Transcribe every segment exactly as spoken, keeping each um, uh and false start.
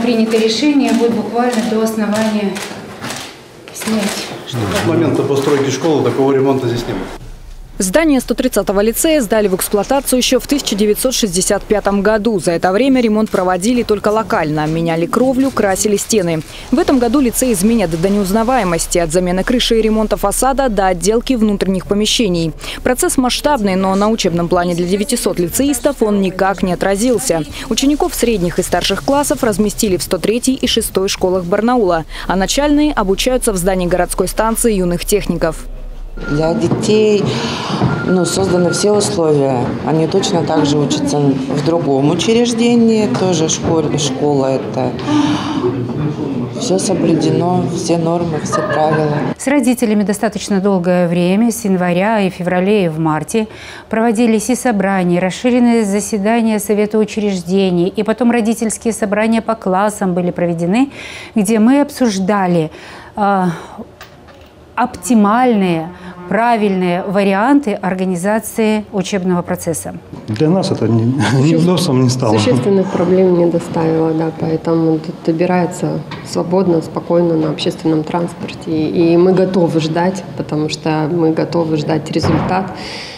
принято решение, будет буквально до основания снять. С момента постройки школы такого ремонта здесь не было. Здание сто тридцатого лицея сдали в эксплуатацию еще в тысяча девятьсот шестьдесят пятом году. За это время ремонт проводили только локально. Меняли кровлю, красили стены. В этом году лицей изменят до неузнаваемости. От замены крыши и ремонта фасада до отделки внутренних помещений. Процесс масштабный, но на учебном плане для девятисот лицеистов он никак не отразился. Учеников средних и старших классов разместили в сто третьей и шестой школах Барнаула. А начальные обучаются в здании городской станции юных техников. Для детей ну, созданы все условия. Они точно так же учатся в другом учреждении, тоже школа, школа это. Все соблюдено, все нормы, все правила. С родителями достаточно долгое время, с января и феврале и в марте, проводились и собрания, расширенные заседания Совета учреждений, и потом родительские собрания по классам были проведены, где мы обсуждали э, оптимальные, правильные варианты организации учебного процесса. Для нас это не, не вновь не стало. Существенных проблем не доставило, да, поэтому добирается свободно, спокойно на общественном транспорте. И мы готовы ждать, потому что мы готовы ждать результат.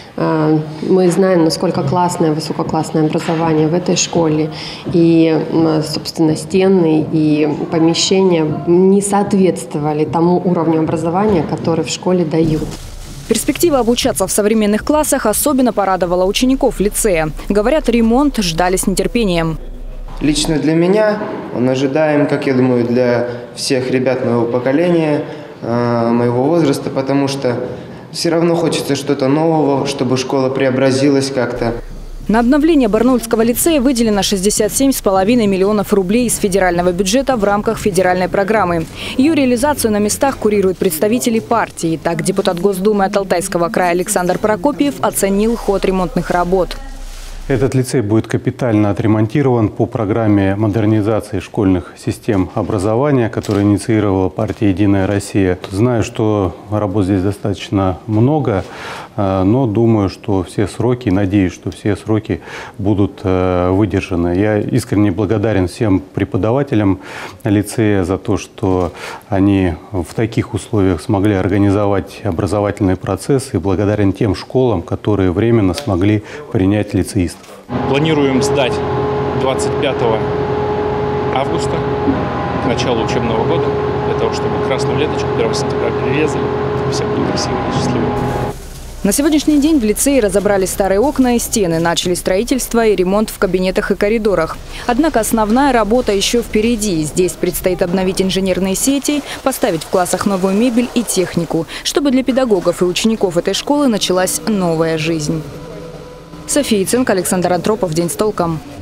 Мы знаем, насколько классное, высококлассное образование в этой школе. И, собственно, стены и помещения не соответствовали тому уровню образования, который в школе дают. Перспектива обучаться в современных классах особенно порадовала учеников лицея. Говорят, ремонт ждали с нетерпением. Лично для меня он ожидаем, как я думаю, для всех ребят моего поколения, моего возраста, потому что все равно хочется что-то нового, чтобы школа преобразилась как-то. На обновление Барнаульского лицея выделено шестьдесят семь с половиной миллионов рублей из федерального бюджета в рамках федеральной программы. Ее реализацию на местах курируют представители партии. Так, депутат Госдумы от Алтайского края Александр Прокопьев оценил ход ремонтных работ. Этот лицей будет капитально отремонтирован по программе модернизации школьных систем образования, которую инициировала партия «Единая Россия». Знаю, что работ здесь достаточно много, но думаю, что все сроки, надеюсь, что все сроки будут выдержаны. Я искренне благодарен всем преподавателям лицея за то, что они в таких условиях смогли организовать образовательный процесс, и благодарен тем школам, которые временно смогли принять лицеистов. Планируем сдать двадцать пятого августа, к началу учебного года, для того, чтобы красную ленточку первого сентября перерезали, все были красивые и счастливые. На сегодняшний день в лицее разобрали старые окна и стены, начали строительство и ремонт в кабинетах и коридорах. Однако основная работа еще впереди. Здесь предстоит обновить инженерные сети, поставить в классах новую мебель и технику, чтобы для педагогов и учеников этой школы началась новая жизнь. София Ценко, Александр Антропов. День с толком.